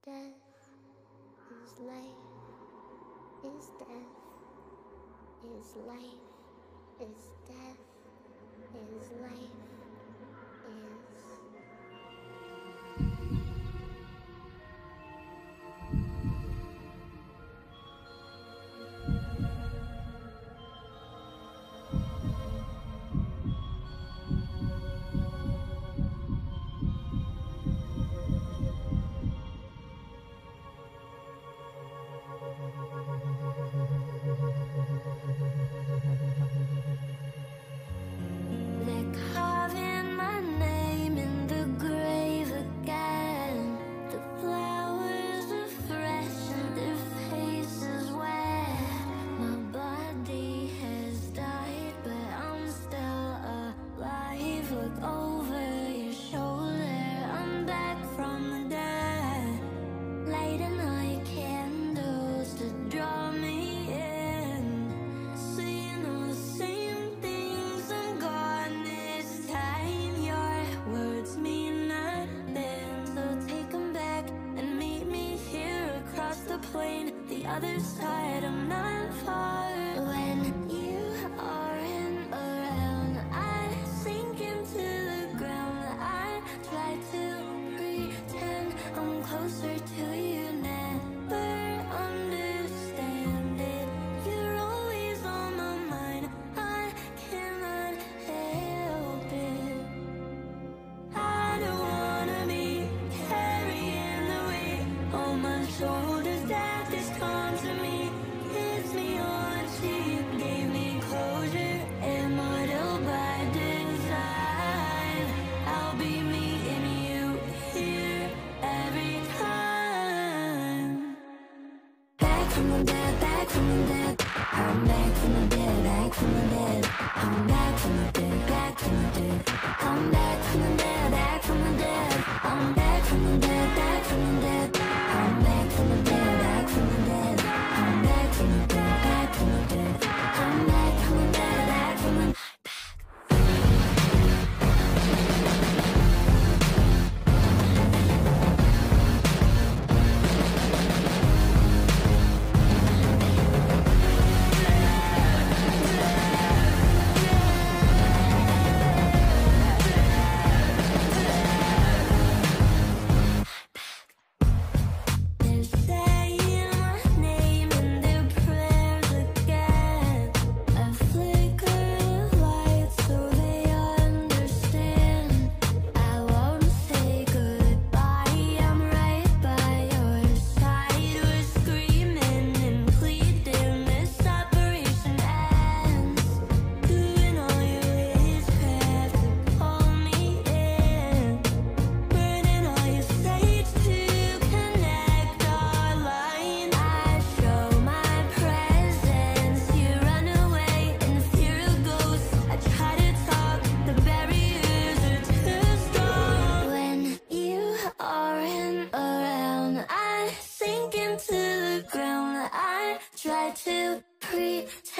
Death is life, is death, is life, is death, is life, is. They're carving my name in the grave again. The flowers are fresh and their faces wet. My body has died, but I'm still alive. Look over your shoulder, I'm back from the dead. Lighting night candles to draw me in. Saying all the same things, I'm gone this time. Your words mean nothing, so take them back and meet me here across the plain. The other side, I'm not far. When you aren't around, I sink into the ground. I try to pretend I'm closer to you, never understand it. You're always on my mind, I cannot help it. I don't wanna be carrying the weight on my shoulders. That this comes to me, gives me on cheap, gave me closure, immortal by design. I'll be meeting you here every time. Back from the dead, back from the dead. I'm back from the dead, back from the dead. I'm back from the dead, back from the dead. I'm back from the dead, back from the dead. I'm back from the dead, back from the dead. I'm back from the dead, back from the dead. I'm back from the dead, back from the dead. I'm back from the dead, back from the dead. They're saying my name in their prayers again. A flicker of light so they understand. I won't say goodbye, I'm right by your side. We're screaming and pleading, this separation ends. Doing all your witchcraft to pull me in. Burning all your sage to connect our line. I show my presence, you run away in the fear of ghosts. I try to talk, the barriers are too strong. When you aren't around, I sink into the ground. I try to pretend